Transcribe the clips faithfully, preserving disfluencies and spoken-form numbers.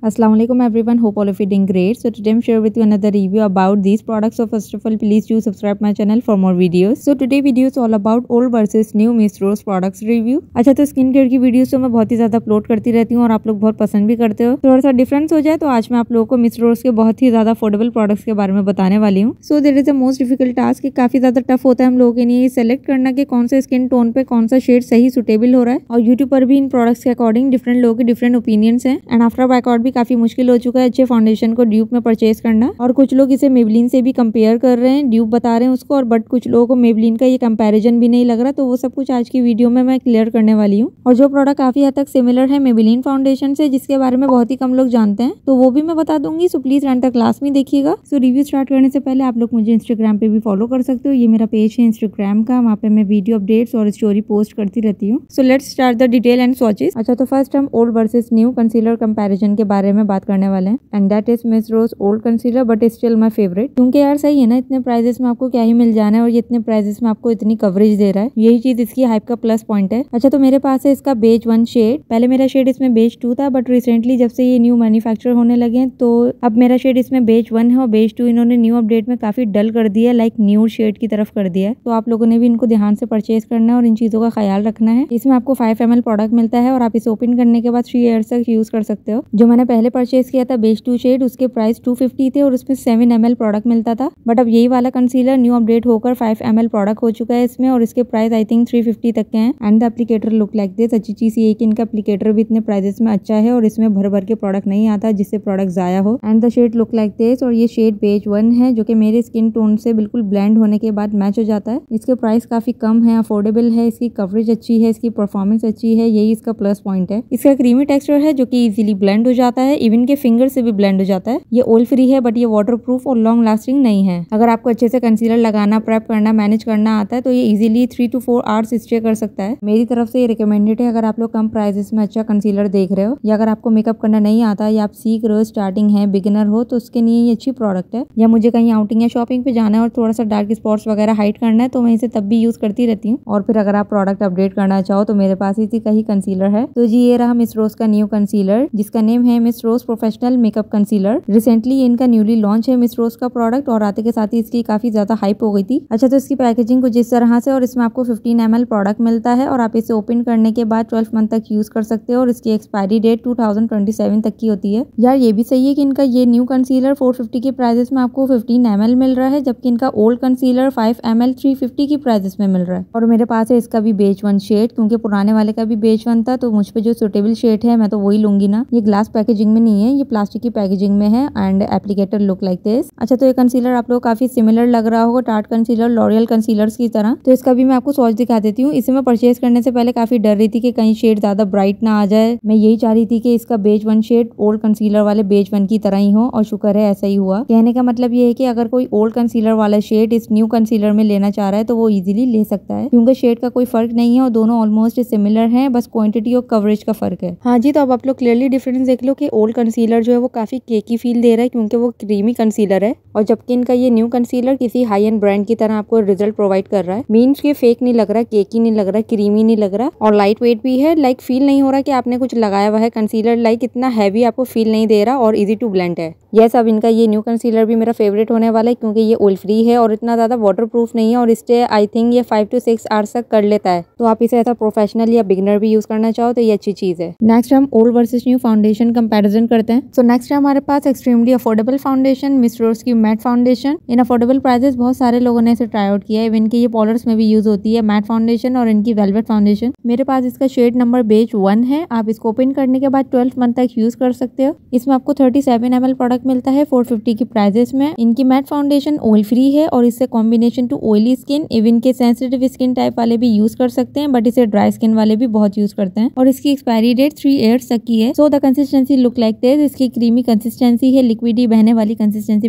Assalamualaikum everyone, hope all of you doing great. So today I'm share with you another review about these products. So first of all, please do subscribe my channel for more videos. So today video is all about old versus new Miss Rose products review. अच्छा तो skin care की videos तो मैं बहुत ही ज्यादा upload करती रहती हूँ और आप लोग बहुत पसंद भी करते हो। थोड़ा सा डिफरेंस हो जाए तो आज मैं आप लोगों को मिस रोज के बहुत ही ज्यादा अफोर्डेबल प्रोडक्ट्स के बारे में बताने वाली हूँ। So there is a most difficult task, काफी ज्यादा टफ होता है हम लोगों के लिए सेलेक्ट करना कि कौन सा स्किन टोन पे कौन सा शेड सही सुटेबल हो रहा है। और यूट्यूब पर भी इन प्रोडक्ट्स के अकॉर्डिंग डिफरेंट लोगों के डिफरेंट ओपिनियंस हैं एंड आफ्टर बैकआउट भी काफी मुश्किल हो चुका है अच्छे फाउंडेशन को ड्यूब में परचेज करना। और कुछ लोग इसे मेबलिन से भी कंपेयर कर रहे हैं, ड्यूब बता रहे हैं उसको, और बट कुछ लोगों को मेबलिन का ये कंपैरिजन भी नहीं लग रहा। तो वो सब कुछ आज की वीडियो में मैं क्लियर करने वाली हूँ। और जो प्रोडक्ट काफी हद तक सिमिलर है मेबलिन फाउंडेशन से, जिसके बारे में बहुत ही कम लोग जानते हैं, तो वो भी मैं बता दूंगी। सो प्लीज एंड तक क्लास में देखिएगा। सो रिव्यू स्टार्ट करने से पहले आप लोग मुझे इंस्टाग्राम पे भी फॉलो कर सकते हो। ये मेरा पेज है इंस्टाग्राम का, वहाँ पे मैं वीडियो अपडेट्स और स्टोरी पोस्ट करती रहती हूँ। So let's start the detail and swatches. अच्छा तो फर्स्ट हम old versus new concealer comparison के बारे में बात करने वाले हैं and that is Miss Rose old concealer but still my favourite. क्योंकि यार सही है ना, इतने प्राइजेस में आपको क्या ही मिल जाना है और ये इतने प्राइजेस में आपको इतनी कवरेज दे रहा है, यही चीज इसकी हाइप का प्लस पॉइंट है। अच्छा तो मेरे पास है इसका बेज वन शेड। पहले मेरा शेड इसमें बेज टू था, बट रिसेंटली जब से ये न्यू मैन्युफैक्चर होने लगे हैं तो अब मेरा शेड इसमें बेज वन है और बेज टू इन्होंने न्यू अपडेट में काफी डल कर दिया, लाइक न्यू शेड की तरफ कर दिया है। तो आप लोगों ने भी इनको ध्यान से परचेज करना है और इन चीजों का ख्याल रखना है। इसमें आपको फाइव एम एल प्रोडक्ट मिलता है और आप इसे ओपन करने के बाद थ्री ईयर्स तक यूज कर सकते हो। जो मैंने पहले परचेज किया था बेज टू शेड, उसके प्राइस टू फिफ्टी थे और उसमें सेवन एम एल प्रोडक्ट मिलता था। बट अब यही वाला कंसीलर न्यू अपडेट होकर फाइव एम एल प्रोडक्ट हो चुका है इसमें और इसके price I think three fifty तक के हैं। And the applicator look like this. अच्छी चीज ये कि इनका एप्लीकेटर भी इतने प्राइजेस में अच्छा है और इसमें भर भर के प्रोडक्ट नहीं आता जिससे प्रोडक्ट जाया हो। And the shade look like this. और ये शेड बेज वन है जो कि मेरे स्किन टोन से बिल्कुल ब्लेंड होने के बाद मैच हो जाता है। इसके प्राइस काफी कम है, अफोर्डेबल है, इसकी कवरेज अच्छी है, इसकी परफॉर्मेंस अच्छी है, यही इसका प्लस पॉइंट है। इसका क्रीमी टेक्सचर है जो कि इजीली ब्लेंड हो जाता है, इवन के फिंगर से भी ब्लेंड हो जाता है। ये ऑयल फ्री है बट ये वाटर प्रूफ और लॉन्ग लास्टिंग नहीं है। अगर आपको अच्छे से कंसीलर लगाना, प्रेप करना, मैनेज करना आता है तो ये easily three to four hours stay कर सकता है। मेरी तरफ से ये रिकमेंडेड है अगर आप लोग कम प्राइसेस में अच्छा कंसीलर देख रहे हो, या अगर आपको मेकअप करना नहीं आता या आप सीख रहे हो, स्टार्टिंग है, बिगिनर हो, तो उसके लिए ये अच्छी प्रोडक्ट है। या मुझे कहीं आउटिंग या शॉपिंग पे जाना है और थोड़ा सा डार्क स्पॉट्स वगैरह हाइड करना है तो मैं इसे तब भी यूज करती रहती हूँ। और फिर अगर आप प्रोडक्ट अपडेट करना चाहो तो मेरे पास इसी का ही कंसीलर है। तो जी ये रहा मिस रोज का न्यू कंसीलर जिसका नेम है Miss Rose professional makeup concealer. Recently ये इनका न्यूली लॉन्च है मिस रोज का प्रोडक्ट और आते के साथ ही इसकी काफी ज्यादा हाइप हो गई थी। अच्छा तो इसकी पैकेजिंग कुछ इस तरह से, और इसमें आपको फिफ्टीन एम एल प्रोडक्ट मिलता है और आप इसे ओपन करने के बाद ट्वेल्व मंथ तक यूज कर सकते हो और इसकी expiry date two thousand twenty seven तक की होती है। यार ये भी सही है कि इनका ये न्यू कंसीलर फोर फिफ्टी के प्राइजेस में आपको फिफ्टीन एम एल मिल रहा है, जबकि इनका old concealer five M three थ्री फिफ्टी की प्राइजेस में मिल रहा है। और मेरे पास है इसका भी बेज वन शेड, क्योंकि पुराने वाले का भी बेज वन था तो मुझ पे जो सुटेबल शेड है मैं तो वही लूंगी ना। ये ग्लास पैकेजिंग में नहीं है, ये प्लास्टिक की पैकेजिंग में है and applicator look like this. अच्छा तो ये कंसीलर आप लोग काफी सिमिलर लग रहा होगा टार्ट कंसीलर, लॉरियल कंसीलर्स की तरह। तो इसका भी मैं आपको स्वॉच दिखा देती हूँ। इसे मैं परचेज करने से पहले काफी डर रही थी कि कहीं शेड ज्यादा ब्राइट ना आ जाए। मैं यही चाह रही थी कि इसका beige one shade old concealer वाले बेज वन की तरह ही हो, और शुक्र है ऐसा ही हुआ। कहने का मतलब ये है कि अगर कोई ओल्ड कंसीलर वाला शेड इस न्यू कंसीलर में लेना चाह रहा है तो वो इजीली ले सकता है, क्योंकि शेड का कोई फर्क नहीं है और दोनों ऑलमोस्ट सिमिलर हैं, बस क्वांटिटी और कवरेज का फर्क है। हाँ जी, तो अब आप लोग क्लियरली डिफरेंस देख लो कि ओल्ड कंसीलर जो है वो काफी केकी फील दे रहा है क्योंकि वो क्रीमी कंसीलर है, और जबकि इनका ये न्यू कंसीलर किसी हाई एंड ब्रांड की तरह आपको रिजल्ट प्रोवाइड कर रहा है। मीन्स के फेक नहीं लग रहा, केकी नहीं लग रहा, क्रीमी नहीं लग रहा, और लाइट वेट भी है। लाइक फील नहीं हो रहा कि आपने कुछ लगाया हुआ है कंसीलर, लाइक इतना हैवी आपको फील नहीं दे रहा, और इजी टू ब्लेंड है। यस, अब इनका ये न्यू कंसीलर भी मेरा फेवरेट होने वाला है क्योंकि ये ऑयल फ्री है और इतना ज्यादा वाटर प्रूफ नहीं है, और इससे आई थिंक ये फाइव टू सिक्स आवर्स तक कर लेता है। तो आप इसे ऐसा प्रोफेशनल या बिगिनर भी यूज करना चाहो तो ये अच्छी चीज है। नेक्स्ट हम old versus new foundation comparison करते हैं। सो नेक्स्ट है हमारे पास extremely affordable foundation, Miss Rose की मैट फाउंडेशन। इन अफोर्डेबल प्राइसेस बहुत सारे लोगों ने इसे ट्राई आउट किया है, इवन की ये पाउडर्स में भी यूज होती है मैट फाउंडेशन और इनकी वेलवेट फाउंडेशन। मेरे पास इसका शेड नंबर बेज वन है। आप इसको ओपन करने के बाद ट्वेल्व मंथ तक यूज कर सकते हो। इसमें आपको थर्टी सेवन एम एल प्रोडक्ट मिलता है फोर फिफ्टी की प्राइजेस में। इनकी मैट फाउंडेशन ऑयल फ्री है और इससे combination to oily skin, even के सेंसिटिव स्किन टाइप वाले भी यूज कर सकते हैं, बट इसे ड्राई स्किन वाले भी बहुत यूज करते हैं। और इसकी एक्सपायरी डेट थ्री ईयर्स तक की है। So the consistency look like this. इसकी क्रीमी कंसिस्टेंसी है, लिक्विडी बहने वाली कंसिस्टेंसी बिल्कुल भी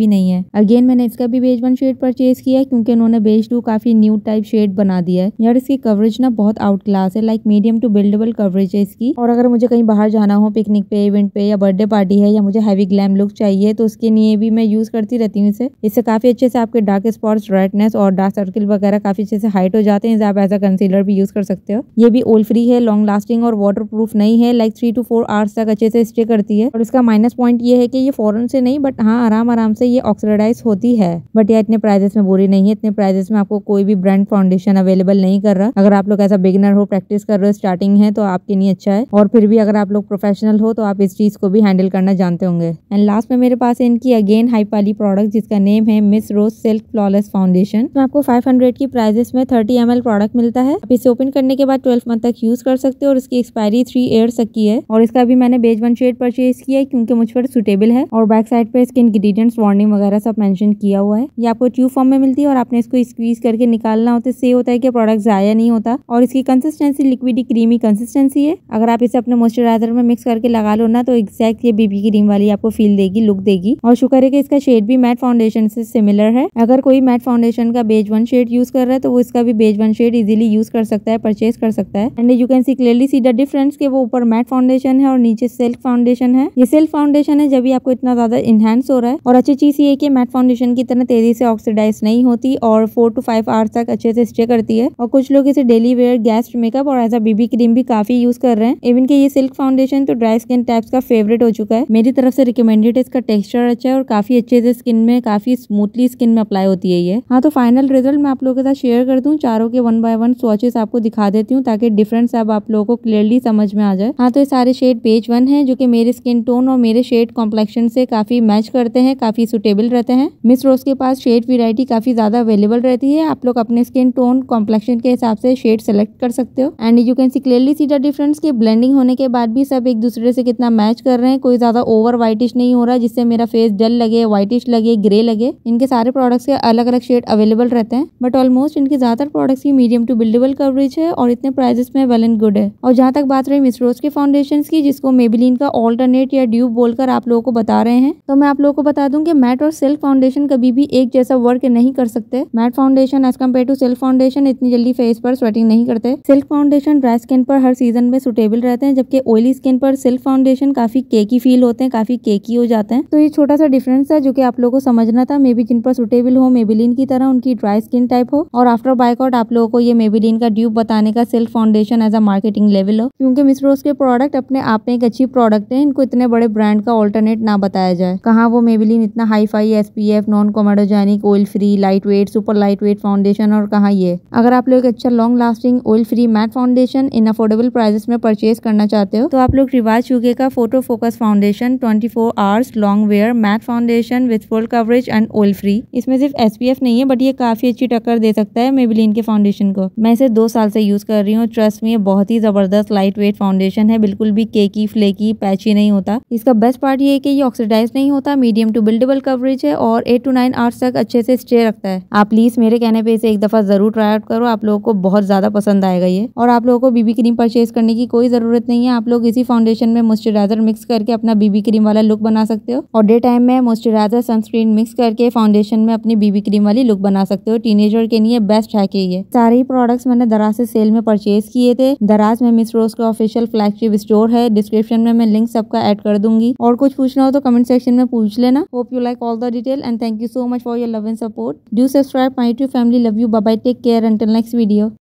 नहीं है। अगेन मैंने इसका भी बेज वन शेड परचेज किया है क्योंकि उन्होंने बेज टू काफी न्यू टाइप शेड बना दिया है। यार इसकी कवरेज ना बहुत आउट क्लास है, like medium to buildable coverage है इसकी। और अगर मुझे कहीं बाहर जाना हो पिकनिक पे, इवेंट पे या बर्थडे पार्टी है या मुझे हैवी ग्लैम लुक चाहिए तो उसके लिए भी मैं यूज करती रहती हूँ इसे। इससे काफी अच्छे से आपके डार्क स्पॉट्स, रेडनेस और डार्क सर्किल वगैरह काफी अच्छे से हाइट हो जाते हैं। आप एज अ कंसीलर भी यूज कर सकते हो। ये भी ऑयल फ्री है, लॉन्ग लास्टिंग और वाटर प्रूफ नहीं है, like three to four hours तक अच्छे से स्टे करती है। और इसका माइनस पॉइंट ये है कि ये फौरन से नहीं बट हाँ आराम आराम से ये ऑक्सीडाइज होती है। बट यार इतने प्राइजेस में बुरी नहीं है। इतने प्राइजेस में आपको कोई भी ब्रांड फाउंडेशन अवेलेबल नहीं कर रहा। अगर आप लोग ऐसा बिगिनर हो, प्रैक्टिस कर रहे हो, स्टार्टिंग है तो आपके लिए अच्छा है। और फिर भी अगर आप लोग प्रोफेशनल हो तो आप इस चीज को भी हैंडल करना जानते होंगे। एंड लास्ट में मेरे पास है इनकी अगेन हाइप वाली प्रोडक्ट जिसका नेम है Miss Rose silk flawless foundation. तो आपको फाइव हंड्रेड की प्राइजेस में थर्टी एम एल प्रोडक्ट मिलता है। आप इसे ओपन करने के बाद ट्वेल्व मंथ तक यूज कर सकते हो और इसकी एक्सपायरी थ्री ईयर्स तक की है। और इसका भी मैंने बेज वन शेड परचेज किया है क्योंकि मुझ पर सुटेबल है। और बैक साइड पे इसके इंग्रेडिएंट्स, वार्निंग वगैरह सब मेंशन किया हुआ है। ये आपको ट्यूब फॉर्म में मिलती है और आपने इसको स्क्वीज करके निकालना होता है। इससे होता है कि प्रोडक्ट जाया नहीं होता। और इसकी कंसिस्टेंसी लिक्विडी क्रीमी कंसिस्टेंसी है। अगर आप इसे अपने मॉइस्चराइजर में मिक्स करके लगा लो ना तो एग्जैक्ट ये बीबी क्रीम वाली आपको फील देगी, लुक देगी। और शुक्र है कि इसका शेड भी मैट फाउंडेशन से सिमिलर है। अगर कोई मैट फाउंडेशन का बेज वन शेड यूज कर रहा है तो वो इसका भी beige one shade easily use कर सकता है, परचेज कर सकता है। And you can see clearly see the difference कि वो ऊपर मैट फाउंडेशन है और नीचे सिल्क फाउंडेशन है। ये सिल्क फाउंडेशन है जब भी आपको इतना ज्यादा इनहेंस हो रहा है। और अच्छी चीज ये है कि मैट फाउंडेशन की तरह तेजी से ऑक्सीडाइज नहीं होती और फोर टू फाइव आवर्स तक अच्छे से स्टे करती है। और कुछ लोग इसे डेली वेयर, गेस्ट मेकअप और एज अ बीबी क्रीम भी काफी यूज कर रहे हैं। इवन कि ये सिल्क फाउंडेशन तो ड्राई स्किन टाइप्स का फेवरेट हो चुका है। मेरी तरफ से रिकमेंडेड है। इसका टेक्सचर अच्छा है और काफी अच्छे से स्किन में, काफी स्मूथली स्किन में अप्लाई होती है ये। हाँ तो फाइनल रिजल्ट मैं आप लोगों के साथ शेयर कर दूं। चारों के वन बाय वन स्वॉचेस आपको दिखा देती हूँ ताकि डिफरेंस अब आप लोगों को क्लियरली समझ में आ जाए। हाँ तो ये सारे शेड पेज वन है जो कि मेरे स्किन टोन और मेरे शेड कॉम्प्लेक्शन से काफी मैच करते हैं, काफी सुटेबल रहते हैं। मिस रोज के पास शेड वेरायटी काफी ज्यादा अवेलेबल रहती है। आप लोग अपने स्किन टोन कॉम्प्लेक्शन के हिसाब से शेड सेलेक्ट कर सकते हो। And you can see clearly see the difference कि ब्लेंडिंग होने के बाद भी सब एक दूसरे से कितना मैच कर रहे हैं। कोई ज्यादा ओवर व्हाइटिश नहीं हो रहा जिससे मेरा फेस डल लगे, व्हाइटिश लगे, ग्रे लगे। इनके सारे प्रोडक्ट्स के अलग अलग शेड अवेलेबल रहते हैं बट ऑलमोस्ट इनके ज्यादातर प्रोडक्ट्स की मीडियम टू बिल्डेबल कवरेज है और इतने प्राइजेस में वेल एंड गुड है। और जहाँ तक बात रही मिस रोज के फाउंडेशन की जिसको मेबेलिन का ऑल्टरनेट या ड्यूब बोलकर आप लोगों को बता रहे हैं, तो मैं आप लोगों को बता दूं कि मैट और सिल्क फाउंडेशन कभी भी एक जैसा वर्क नहीं कर सकते। Matte foundation as compare to silk foundation इतनी जल्दी फेस पर स्वेटिंग नहीं करते। सिल्क फाउंडेशन ड्राई स्किन पर हर सीजन में सुटेबल रहते हैं जबकि ऑयली स्किन पर सिल्क फाउंडेशन काफी केकी फील होते हैं, काफी केकी हो जाते हैं। तो ये छोटा सा डिफरेंस है जो कि आप लोगों को समझना था। मे बी जिन पर सुटेबल हो, मेबेलिन की तरह उनकी ड्राई स्किन टाइप हो और आफ्टर बायकआउट आप लोगों को ये मेबेलिन का ड्यूब बताने का silk foundation as a marketing level हो। क्योंकि मिस रोज के प्रोडक्ट अपने आप में एक अच्छी प्रोडक्ट है, इनको इतने बड़े ब्रांड का ऑल्टरनेट ना बताया जाए। कहाँ वो मेबेलिन इतना hi fi SPF, non comedogenic, oil free, light weight, super light weight foundation और कहाँ ये। अगर आप लोग अच्छा long lasting oil free matte foundation इन अफोर्डेबल प्राइसेस में परचेज करना चाहते हो तो आप लोग रिवाज शुगे का photo focus foundation twenty four hours long wear matte foundation with full coverage and oil free. इसमें सिर्फ एसपीएफ नहीं है बट ये काफी अच्छी टक्कर दे सकता है मेबेलिन के फाउंडेशन को। मैं इसे दो साल से यूज कर रही हूँ। ट्रस्ट में ये बहुत ही जबरदस्त लाइट वेट फाउंडेशन है, बिल्कुल भी केकी, फ्लेकी, पैची नहीं होता। इसका बेस्ट पार्ट ये है कि ये ऑक्सीडाइज नहीं होता, मीडियम टू बिल्डेबल कवरेज है और एट टू नाइन आवर्स तक अच्छे से स्टे रखता है। आप प्लीज मेरे कहने पे इसे एक दफा जरूर ट्राई आउट करो, आप लोगों को बहुत ज्यादा पसंद आएगा ये। और आप लोगों को बीबी क्रीम परचेज करने की कोई जरूरत नहीं है। आप लोग इसी फाउंडेशन में मॉइस्चराइजर मिक्स करके अपना बीबी क्रीम वाला लुक बना सकते हो और डे टाइम में मॉइस्चराइजर, सनस्क्रीन मिक्स करके फाउंडेशन में अपनी बीबी क्रीम वाली लुक बना सकते हो। टीनेजर के लिए बेस्ट है कि ये सारे ही प्रोडक्ट्स मैंने दराज से सेल में परचेज किए थे। दराज में मिस रोज का ऑफिशियल फ्लैगशिप स्टोर है, डिस्क्रिप्शन में मैं लिंक सबका ऐड कर दूंगी। और कुछ पूछना हो तो कमेंट सेक्शन में पूछ लेना। Hope you like all the detail and thank you so much for your love and support. Do subscribe my YouTube family. Love you, bye bye, take care, until next video.